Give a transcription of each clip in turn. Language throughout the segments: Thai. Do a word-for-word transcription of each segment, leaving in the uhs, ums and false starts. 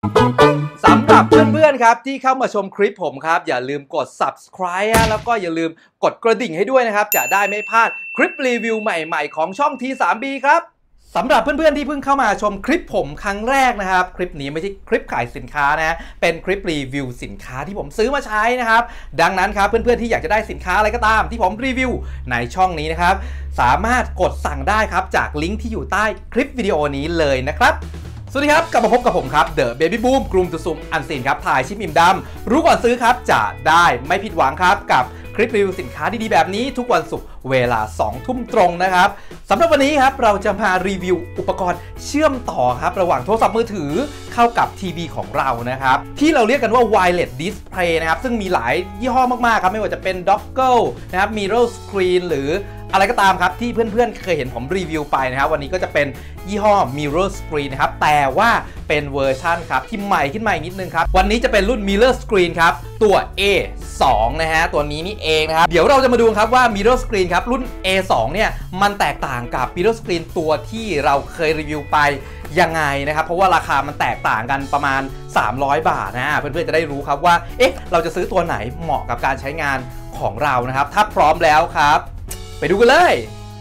สำหรับเพื่อนๆครับที่เข้ามาชมคลิปผมครับอย่าลืมกด ซับสไครบ์ แล้วก็อย่าลืมกดกระดิ่งให้ด้วยนะครับจะได้ไม่พลาดคลิปรีวิวใหม่ๆของช่อง ที ทรี บี ครับสำหรับเพื่อนๆที่เพิ่งเข้ามาชมคลิปผมครั้งแรกนะครับคลิปนี้ไม่ใช่คลิปขายสินค้านะเป็นคลิปรีวิวสินค้าที่ผมซื้อมาใช้นะครับดังนั้นครับเพื่อนๆที่อยากจะได้สินค้าอะไรก็ตามที่ผมรีวิวในช่องนี้นะครับสามารถกดสั่งได้ครับจากลิงก์ที่อยู่ใต้คลิปวิดีโอนี้เลยนะครับสวัสดีครับกลับมาพบกับผมครับ The Baby Boom กลุ่มตุซุมอันซีนครับถ่ายชิปอิ่มดำรู้ก่อนซื้อครับจะได้ไม่ผิดหวังครับกับคลิปรีวิวสินค้าดีๆแบบนี้ทุกวันศุกร์เวลาสองทุ่มตรงนะครับสำหรับวันนี้ครับเราจะมารีวิวอุปกรณ์เชื่อมต่อครับระหว่างโทรศัพท์มือถือเข้ากับทีวีของเรานะครับที่เราเรียกกันว่า Wireless Display นะครับซึ่งมีหลายยี่ห้อมากๆครับไม่ว่าจะเป็น Dongle นะครับ Mirror Screen หรืออะไรก็ตามครับที่เพื่อนๆเคยเห็นผมรีวิวไปนะครับวันนี้ก็จะเป็นยี่ห้อ Mirror Screen นะครับแต่ว่าเป็นเวอร์ชันครับที่ใหม่ขึ้นมาอีกนิดนึงครับวันนี้จะเป็นรุ่น Mirror Screen ครับตัว เอ สอง นะฮะตัวนี้นี่เองนะครับเดี๋ยวเราจะมาดูครับว่า Mirror Screen ครับรุ่น เอ สอง เนี่ยมันแตกต่างกับ Mirror Screen ตัวที่เราเคยรีวิวไปยังไงนะครับเพราะว่าราคามันแตกต่างกันประมาณสามร้อยบาทนะเพื่อนๆจะได้รู้ครับว่าเอ๊ะเราจะซื้อตัวไหนเหมาะกับการใช้งานของเรานะครับถ้าพร้อมแล้วครับไปดูกันเลย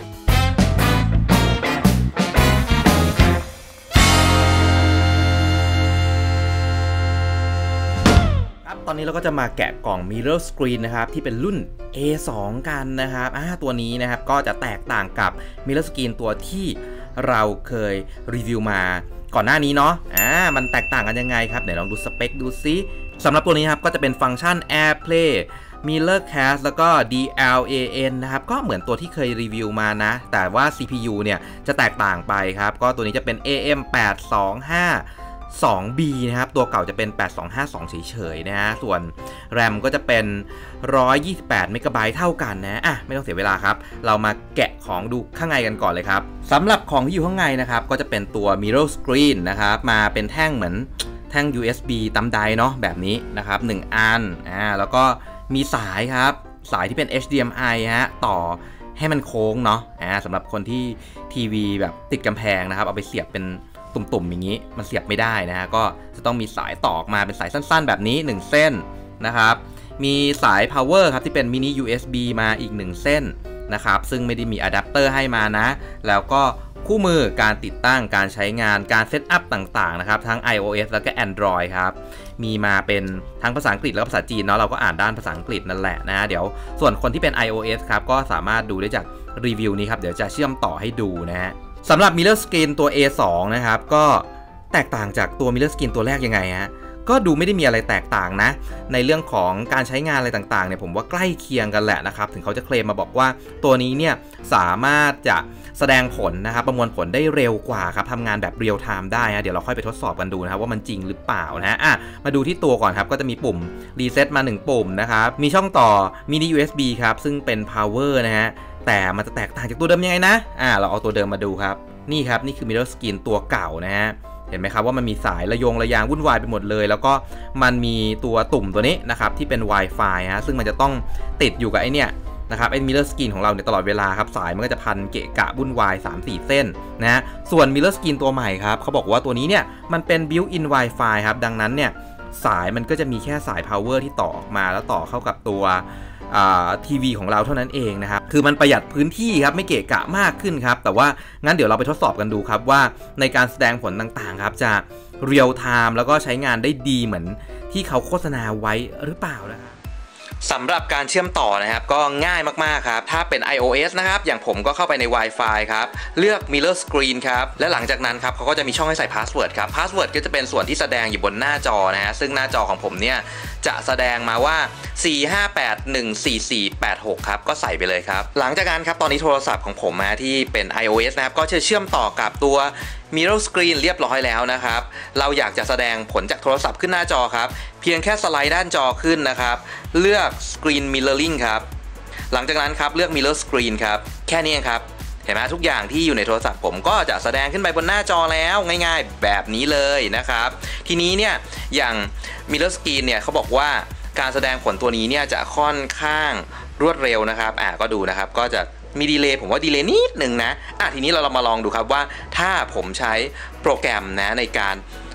ครับตอนนี้เราก็จะมาแกะกล่อง Mirror Screen นะครับที่เป็นรุ่น เอ สอง กันนะครับอ่าตัวนี้นะครับก็จะแตกต่างกับ Mirror Screen ตัวที่เราเคยรีวิวมาก่อนหน้านี้เนาะอ่ามันแตกต่างกันยังไงครับเดี๋ยวลองดูสเปคดูซิสำหรับตัวนี้ครับก็จะเป็นฟังก์ชัน AirPlay Mirror Cast แล้วก็ ดี แอล เอ เอ็น นะครับก็เหมือนตัวที่เคยรีวิวมานะแต่ว่า ซี พี ยู เนี่ยจะแตกต่างไปครับก็ตัวนี้จะเป็น เอ เอ็ม แปดสองห้าสอง บี นะครับตัวเก่าจะเป็นแปดสองห้าสองเฉยๆนะฮะส่วน RAM ก็จะเป็นหนึ่งร้อยยี่สิบแปดเมกะไบต์เท่ากันนะอ่ะไม่ต้องเสียเวลาครับเรามาแกะของดูข้างในกันก่อนเลยครับสำหรับของที่อยู่ข้างในนะครับก็จะเป็นตัว Mirror Screen นะครับมาเป็นแท่งเหมือนแท่ง ยู เอส บี ตำไดเนาะแบบนี้นะครับหนึ่งอันอ่าแล้วก็มีสายครับสายที่เป็น เอช ดี เอ็ม ไอ ฮะต่อให้มันโค้งเนาะอ่าสำหรับคนที่ทีวีแบบติดกำแพงนะครับเอาไปเสียบเป็นตุ่มๆอย่างนี้มันเสียบไม่ได้นะฮะก็จะต้องมีสายต่อออกมาเป็นสายสั้นๆแบบนี้หนึ่งเส้นนะครับมีสาย power ครับที่เป็นมินิ ยู เอส บี มาอีกหนึ่งเส้นนะครับซึ่งไม่ได้มีอะแดปเตอร์ให้มานะแล้วก็คู่มือการติดตั้งการใช้งานการเซตอัพต่างๆนะครับทั้ง iOS แล้วก็ Android ครับมีมาเป็นทั้งภาษาอังกฤษแล้วก็ภาษาจีนเนาะเราก็อ่านด้านภาษาอังกฤษนั่นแหละนะเดี๋ยวส่วนคนที่เป็น iOS ครับก็สามารถดูได้จากรีวิวนี้ครับเดี๋ยวจะเชื่อมต่อให้ดูนะฮะสำหรับ Mirror Screen ตัว เอ สอง นะครับก็แตกต่างจากตัว Mirror Screen ตัวแรกยังไงฮะก็ดูไม่ได้มีอะไรแตกต่างนะในเรื่องของการใช้งานอะไรต่างๆเนี่ยผมว่าใกล้เคียงกันแหละนะครับถึงเขาจะเคลมมาบอกว่าตัวนี้เนี่ยสามารถจะแสดงผลนะครับประมวลผลได้เร็วกว่าครับทำงานแบบเรียลไทม์ได้นะเดี๋ยวเราค่อยไปทดสอบกันดูนะครับว่ามันจริงหรือเปล่านะฮะอ่ะมาดูที่ตัวก่อนครับก็จะมีปุ่มรีเซ็ตมาหนึ่งปุ่มนะครับมีช่องต่อมินิ ยู เอส บี ครับซึ่งเป็น power นะฮะแต่มันจะแตกต่างจากตัวเดิมยังไงนะอ่ะเราเอาตัวเดิมมาดูครับนี่ครับนี่คือ Mirror Screen ตัวเก่านะฮะเห็นไหมครับว่ามันมีสายระยงระยางวุ่นวายไปหมดเลยแล้วก็มันมีตัวตุ่มตัวนี้นะครับที่เป็น Wi-Fi ฮะซึ่งมันจะต้องติดอยู่กับไอเนี่ยนะครับไอ้ Mirror Screen ของเราเนี่ยตลอดเวลาครับสายมันก็จะพันเกะกะวุ่นวาย สามสี่ เส้นนะส่วน Mirror Screen ตัวใหม่ครับเขาบอกว่าตัวนี้เนี่ยมันเป็น Built-in Wi-Fi ครับดังนั้นเนี่ยสายมันก็จะมีแค่สาย power ที่ต่อออกมาแล้วต่อเข้ากับตัวทีวีของเราเท่านั้นเองนะครับคือมันประหยัดพื้นที่ครับไม่เกะกะมากขึ้นครับแต่ว่างั้นเดี๋ยวเราไปทดสอบกันดูครับว่าในการแสดงผลต่างๆครับจะเรียลไทม์แล้วก็ใช้งานได้ดีเหมือนที่เขาโฆษณาไว้หรือเปล่านะครับสำหรับการเชื่อมต่อนะครับก็ง่ายมากๆครับถ้าเป็น iOS นะครับอย่างผมก็เข้าไปใน Wi-Fi ครับเลือก Mirror Screen ครับและหลังจากนั้นครับเขาก็จะมีช่องให้ใส่ Password ครับ Password ก็จะเป็นส่วนที่แสดงอยู่บนหน้าจอนะฮะซึ่งหน้าจอของผมเนี่ยจะแสดงมาว่าสี่ ห้า แปด หนึ่ง สี่ สี่ แปด หกครับก็ใส่ไปเลยครับหลังจากนั้นครับตอนนี้โทรศัพท์ของผมนะที่เป็น iOS นะครับก็จะเชื่อมต่อกับตัว Mirror Screen เรียบร้อยแล้วนะครับเราอยากจะแสดงผลจากโทรศัพท์ขึ้นหน้าจอครับเพียงแค่สไลด์ด้านจอขึ้นนะครับเลือก Screen Mirroring ครับหลังจากนั้นครับเลือก Mirror Screen ครับแค่นี้ครับเห็นไหมทุกอย่างที่อยู่ในโทรศัพท์ผมก็จะแสดงขึ้นไปบนหน้าจอแล้วง่ายๆแบบนี้เลยนะครับทีนี้เนี่ยอย่าง Mirror Screen เนี่ยเขาบอกว่าการแสดงผลตัวนี้เนี่ยจะค่อนข้างรวดเร็วนะครับอ่ะก็ดูนะครับก็จะมีดีเลย์ผมว่าดีเลย์นิดหนึ่งนะอ่ะทีนี้เราเรามาลองดูครับว่าถ้าผมใช้โปรแกรมนะในการตกแต่ง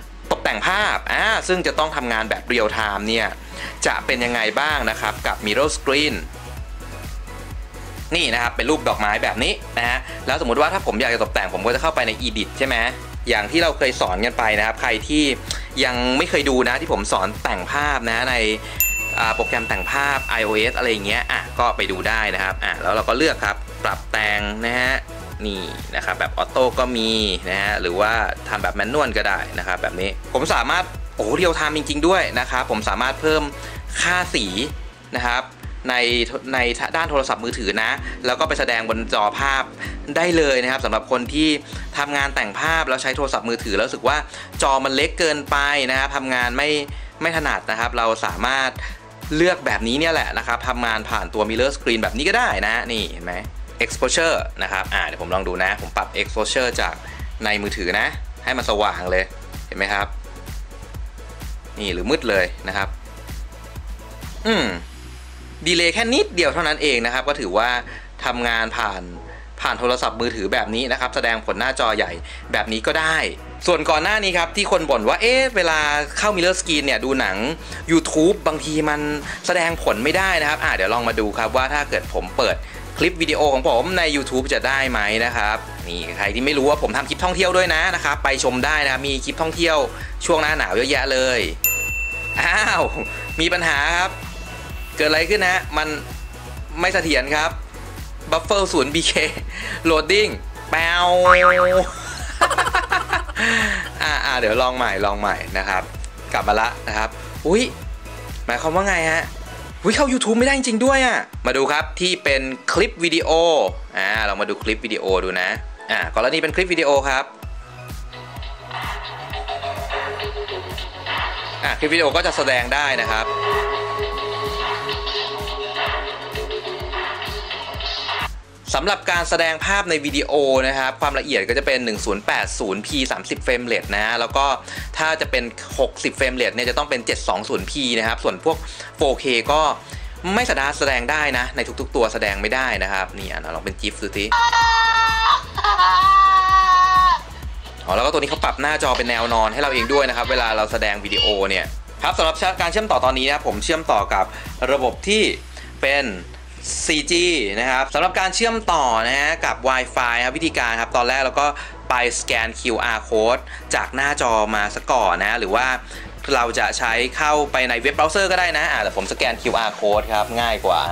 แต่งภาพอ่าซึ่งจะต้องทำงานแบบเรียลไทม์เนี่ยจะเป็นยังไงบ้างนะครับกับ Mirror Screen นี่นะครับเป็นรูปดอกไม้แบบนี้นะฮะแล้วสมมุติว่าถ้าผมอยากจะตกแต่งผมก็จะเข้าไปใน Edit ใช่ไหมอย่างที่เราเคยสอนกันไปนะครับใครที่ยังไม่เคยดูนะที่ผมสอนแต่งภาพนะในโปรแกรมแต่งภาพ iOS อะไรอย่างเงี้ยอ่ะก็ไปดูได้นะครับอ่ะแล้วเราก็เลือกครับปรับแต่งนะฮะนี่นะครับแบบออโต้ก็มีนะฮะหรือว่าทำแบบแมนนวลก็ได้นะครับแบบนี้ผมสามารถโอ้เรียลไทม์จริงๆด้วยนะครับผมสามารถเพิ่มค่าสีนะครับในในด้านโทรศัพท์มือถือนะแล้วก็ไปแสดงบนจอภาพได้เลยนะครับสำหรับคนที่ทำงานแต่งภาพแล้วใช้โทรศัพท์มือถือแล้วรู้สึกว่าจอมันเล็กเกินไปนะครับทำงานไม่ไม่ถนัดนะครับเราสามารถเลือกแบบนี้เนี่ยแหละนะครับทำงานผ่านตัว Mirror Screen แบบนี้ก็ได้นะนี่เห็นไหม exposure นะครับอ่าเดี๋ยวผมลองดูนะผมปรับ exposure จากในมือถือนะให้มันสว่างเลยเห็นไหมครับนี่หรือมืดเลยนะครับอืมดีเลย์แค่นิดเดียวเท่านั้นเองนะครับก็ถือว่าทำงานผ่านผ่านโทรศัพท์มือถือแบบนี้นะครับแสดงผลหน้าจอใหญ่แบบนี้ก็ได้ส่วนก่อนหน้านี้ครับที่คนบ่นว่าเอ๊ะเวลาเข้า Mirror Screen เนี่ยดูหนัง YouTube บางทีมันแสดงผลไม่ได้นะครับอ่ะเดี๋ยวลองมาดูครับว่าถ้าเกิดผมเปิดคลิปวิดีโอของผมใน YouTube จะได้ไหมนะครับนี่ใครที่ไม่รู้ว่าผมทำคลิปท่องเที่ยวด้วยนะนะครับไปชมได้นะมีคลิปท่องเที่ยวช่วงหน้าหนาวเยอะแยะเลยอ้าวมีปัญหาครับเกิดอะไรขึ้นนะมันไม่เสถียรครับบัฟเฟอร์ศูนย์ บี เค โหลดดิ้งแปวอ่าอ่าเดี๋ยวลองใหม่ลองใหม่นะครับกลับมาละนะครับอุ้ยหมายความว่าไงฮะอุ้ยเข้า YouTube ไม่ได้จริงๆด้วยอ่ะมาดูครับที่เป็นคลิปวิดีโออ่าเรามาดูคลิปวิดีโอดูนะอ่ากรณีเป็นคลิปวิดีโอครับอ่าคลิปวิดีโอก็จะแสดงได้นะครับสำหรับการแสดงภาพในวิดีโอนะครับความละเอียดก็จะเป็น หนึ่งพันแปดสิบ พี สามสิบ เฟรมเรทนะแล้วก็ถ้าจะเป็น หกสิบ เฟรมเรทเนี่ยจะต้องเป็น เจ็ดร้อยยี่สิบ พี นะครับส่วนพวก โฟร์เค ก็ไม่สามารถแสดงได้นะในทุกๆตัวแสดงไม่ได้นะครับนี่อ่ะลองเป็น จี ไอ เอฟ ดูสิอ๋อแล้วก็ตัวนี้เขาปรับหน้าจอเป็นแนวนอนให้เราเองด้วยนะครับเวลาเราแสดงวิดีโอเนี่ยครับสำหรับการเชื่อมต่อตอนนี้นะผมเชื่อมต่อกับระบบที่เป็น โฟร์จี นะครับสำหรับการเชื่อมต่อนะฮะกับ Wi-Fi ครับวิธีการครับตอนแรกเราก็ไปสแกน คิว อาร์ Code จากหน้าจอมาซะก่อนนะหรือว่าเราจะใช้เข้าไปในเว็บเบราว์เซอร์ก็ได้นะอ่าแต่ผมสแกน คิว อาร์ Code ครับง่ายกว่า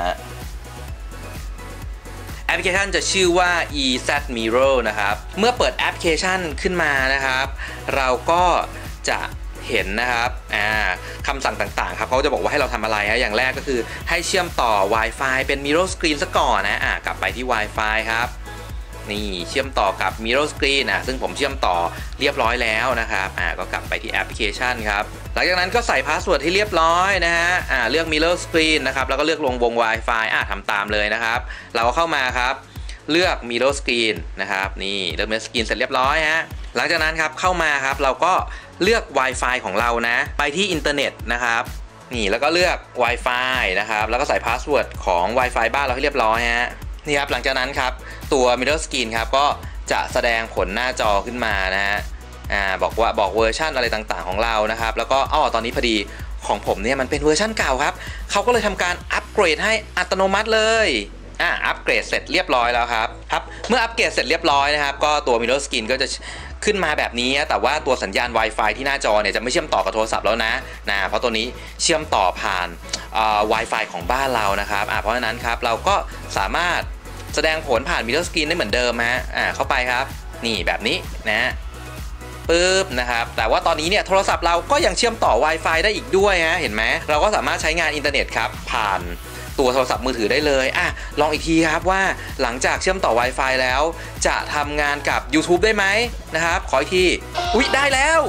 แอปพลิเคชันจะชื่อว่า อี แซด Mirror นะครับเมื่อเปิดแอปพลิเคชันขึ้นมานะครับเราก็จะเห็นนะครับคำสั่งต่างๆครับเขาจะบอกว่าให้เราทำอะไรฮะอย่างแรกก็คือให้เชื่อมต่อ Wi-Fi เป็น Mirror Screen ซะก่อนนะอ่ากลับไปที่ Wi-Fi ครับนี่เชื่อมต่อกับ Mirror Screen นะซึ่งผมเชื่อมต่อเรียบร้อยแล้วนะครับอ่าก็กลับไปที่แอปพลิเคชันครับหลังจากนั้นก็ใส่พาสเวิร์ดให้เรียบร้อยนะฮะอ่าเลือก Mirror Screen นะครับแล้วก็เลือกลงวง Wi-Fi อ่าทำตามเลยนะครับเราก็เข้ามาครับเลือก Mirror Screen นะครับนี่เลือก Mirror Screen เสร็จเรียบร้อยฮะหลังจากนั้นครับเข้ามาครับเราก็เลือก Wi-Fi ของเรานะไปที่อินเทอร์เน็ตนะครับนี่แล้วก็เลือก Wi-Fi นะครับแล้วก็ใส่พาสเวิร์ดของ Wi-Fi บ้านเราให้เรียบร้อยฮะนี่ครับหลังจากนั้นครับตัว Mirror Screen ครับก็จะแสดงผลหน้าจอขึ้นมานะฮะอ่าบอกว่าบอกเวอร์ชันอะไรต่างๆของเรานะครับแล้วก็อ้อตอนนี้พอดีของผมเนี่ยมันเป็นเวอร์ชันเก่าครับเขาก็เลยทำการอัปเกรดให้อัตโนมัติเลยอ่าอัปเกรดเสร็จเรียบร้อยแล้วครับครับเมื่ออัปเกรดเสร็จเรียบร้อยนะครับก็ตัว Mirror Screen ก็จะขึ้นมาแบบนี้แต่ว่าตัวสัญญาณ Wi-Fi ที่หน้าจอเนี่ยจะไม่เชื่อมต่อกับโทรศัพท์แล้วนะนะเพราะตัวนี้เชื่อมต่อผ่าน Wi-Fi ของบ้านเรานะครับเพราะฉะนั้นครับเราก็สามารถแสดงผลผ่าน Mirror Screen ได้เหมือนเดิมฮะอ่าเข้าไปครับนี่แบบนี้นะปึ๊บนะครับแต่ว่าตอนนี้เนี่ยโทรศัพท์เราก็ยังเชื่อมต่อ Wi-Fi ได้อีกด้วยฮะเห็นไหมเราก็สามารถใช้งานอินเทอร์เน็ตครับผ่านตัวโทรศัพท์มือถือได้เลยอ่ะลองอีกทีครับว่าหลังจากเชื่อมต่อ Wi-Fi แล้วจะทำงานกับ YouTube ได้ไหมนะครับขออีกทีอุ๊ยได้แล้ว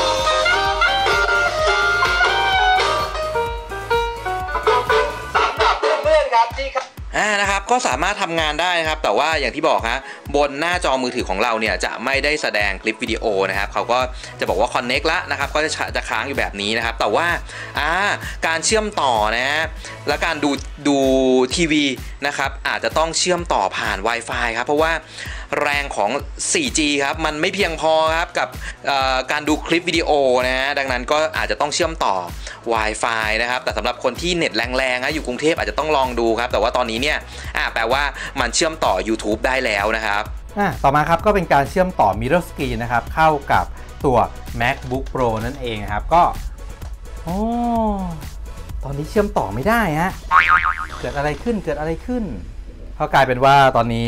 สำหรับเพื่อนๆครับที่อ่านะครับก็สามารถทำงานได้นะครับแต่ว่าอย่างที่บอกฮะบนหน้าจอมือถือของเราเนี่ยจะไม่ได้แสดงคลิปวิดีโอนะครับเขาก็จะบอกว่า Connect ละนะครับก็จะจะค้างอยู่แบบนี้นะครับแต่ว่าอ่าการเชื่อมต่อนะและการดูดูทีวีนะครับอาจจะต้องเชื่อมต่อผ่าน Wi-Fi ครับเพราะว่าแรงของ โฟร์จี ครับมันไม่เพียงพอครับกับการดูคลิปวิดีโอนะฮะดังนั้นก็อาจจะต้องเชื่อมต่อ Wi-Fi นะครับแต่สำหรับคนที่เน็ตแรงๆนะอยู่กรุงเทพอาจจะต้องลองดูครับแต่ว่าตอนนี้เนี่ยแปลว่ามันเชื่อมต่อ YouTube ได้แล้วนะครับต่อมาครับก็เป็นการเชื่อมต่อ Mirror Screen นะครับเข้ากับตัว MacBook Pro นั่นเองครับก็โอ้ตอนนี้เชื่อมต่อไม่ได้ฮะเกิดอะไรขึ้นเกิดอะไรขึ้นก็กลายเป็นว่าตอนนี้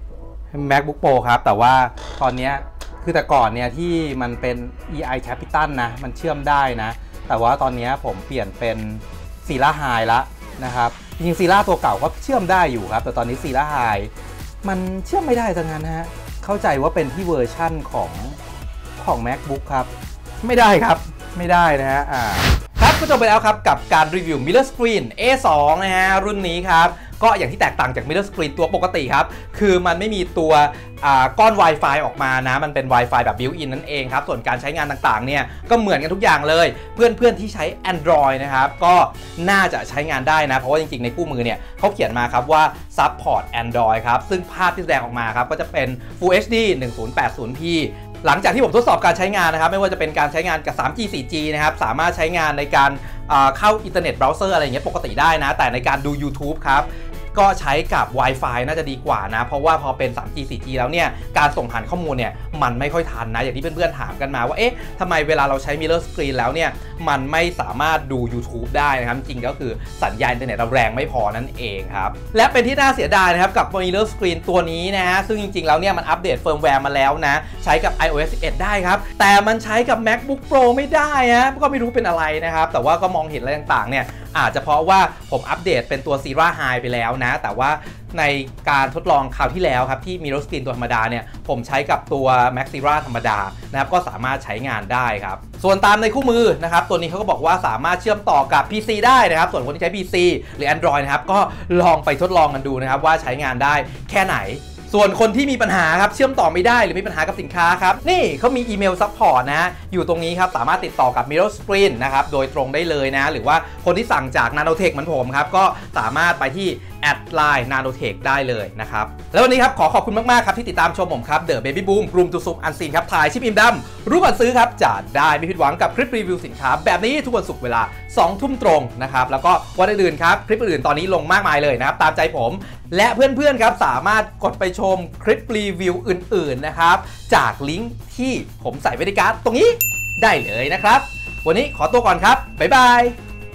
MacBook Pro ครับแต่ว่าตอนนี้คือแต่ก่อนเนี่ยที่มันเป็น อี ไอ Capital นะมันเชื่อมได้นะแต่ว่าตอนนี้ผมเปลี่ยนเป็น Sierra High แล้วนะครับจริงๆ Sierra ตัวเก่าก็เชื่อมได้อยู่ครับแต่ตอนนี้ Sierra High มันเชื่อมไม่ได้ทั้งนั้นฮะเข้าใจว่าเป็นที่เวอร์ชั่นของของ MacBook ครับไม่ได้ครับไม่ได้นะฮะอ่าครับก็จบไปแล้วครับกับการรีวิว Mirror Screen เอ ทู นะฮะรุ่นนี้ครับก็อย่างที่แตกต่างจาก Mirror Screen ตัวปกติครับคือมันไม่มีตัวก้อน Wi-Fi ออกมานะมันเป็น Wi-Fi แบบ built-in นั่นเองครับส่วนการใช้งานต่างๆเนี่ยก็เหมือนกันทุกอย่างเลยเพื่อนๆที่ใช้ Android นะครับก็น่าจะใช้งานได้นะเพราะว่าจริงๆในคู่มือเนี่ยเขาเขียนมาครับว่า Support Android ครับซึ่งภาพที่แสดงออกมาครับก็จะเป็น Full เอช ดี หนึ่งพันแปดสิบ พี หลังจากที่ผมทดสอบการใช้งานนะครับไม่ว่าจะเป็นการใช้งานกับ ทรีจี โฟร์จี นะครับสามารถใช้งานในการเข้าอินเทอร์เน็ตเบราว์เซอร์อะไรอย่างเงี้ยปกติได้นะแต่ในการดู YouTube ครับก็ใช้กับ Wi-Fi น่าจะดีกว่านะเพราะว่าพอเป็น ทรีจี โฟร์จี แล้วเนี่ยการส่งผ่านข้อมูลเนี่ยมันไม่ค่อยทันนะอย่างที่เพื่อนๆถามกันมาว่าเอ๊ะทำไมเวลาเราใช้ Mirror Screen แล้วเนี่ยมันไม่สามารถดู YouTube ได้นะครับจริงก็คือสัญญาณอินเทอร์เน็ตเราแรงไม่พอนั่นเองครับและเป็นที่น่าเสียดายนะครับกับ Mirror Screen ตัวนี้นะฮะซึ่งจริงๆแล้วเนี่ยมันอัปเดตเฟิร์มแวร์มาแล้วนะใช้กับ ไอ โอ เอส สิบเอ็ด ได้ครับแต่มันใช้กับ MacBook Pro ไม่ได้ฮะก็ไม่รู้เป็นอะไรนะครับแต่ว่าก็มองเห็นอะไรต่างๆเนี่ยอาจจะเพราะว่าผมอัปเดตเป็นตัว Sierra High ไปแล้วนะแต่ว่าในการทดลองคราวที่แล้วครับที่ Mirror Screen ตัวธรรมดาเนี่ยผมใช้กับตัว Mac Sierra ธรรมดานะครับก็สามารถใช้งานได้ครับส่วนตามในคู่มือนะครับตัวนี้เขาก็บอกว่าสามารถเชื่อมต่อกับ พี ซี ได้นะครับส่วนคนที่ใช้ พี ซี หรือ Android นะครับก็ลองไปทดลองกันดูนะครับว่าใช้งานได้แค่ไหนส่วนคนที่มีปัญหาครับเชื่อมต่อไม่ได้หรือมีปัญหากับสินค้าครับนี่เขามีอีเมลซัพพอร์ตนะอยู่ตรงนี้ครับสามารถติดต่อกับ Mirror Screen นะครับโดยตรงได้เลยนะหรือว่าคนที่สั่งจาก Nanotech เหมือนผมครับก็สามารถไปที่แอดไลน์ Nanotech ได้เลยนะครับแล้ววันนี้ครับขอขอบคุณมากๆครับที่ติดตามชมผมครับ The Baby Boom กลุ่มตุซุมอันซีนครับถ่ายชิปอิ่มดำรู้ก่อนซื้อครับจะได้ไม่ผิดหวังกับคลิปรีวิวสินค้าแบบนี้ทุกวันศุกร์เวลาสองทุ่มตรงนะครับแล้วก็วันอื่นๆครับคลิปอื่นๆตอนนี้ลงมากมายเลยนะครับตามใจผมและเพื่อนๆครับสามารถกดไปชมคลิปรีวิวอื่นๆนะครับจากลิงก์ที่ผมใส่ไว้ในการ์ดตรงนี้ได้เลยนะครับวันนี้ขอตัวก่อนครับบ๊ายบาย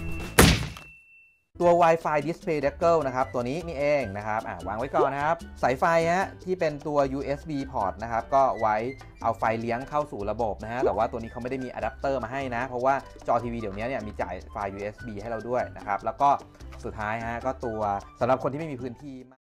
ตัว Wi-Fi Display Deckel นะครับตัวนี้นี่เองนะครับวางไว้ก่อนนะครับสายไฟฮะที่เป็นตัว ยู เอส บี port นะครับก็ไว้เอาไฟเลี้ยงเข้าสู่ระบบนะฮะแต่ว่าตัวนี้เขาไม่ได้มีอะแดปเตอร์มาให้นะเพราะว่าจอทีวีเดี๋ยวนี้เนี่ยมีจ่ายไฟ ยู เอส บี ให้เราด้วยนะครับแล้วก็สุดท้ายฮะก็ตัวสำหรับคนที่ไม่มีพื้นที่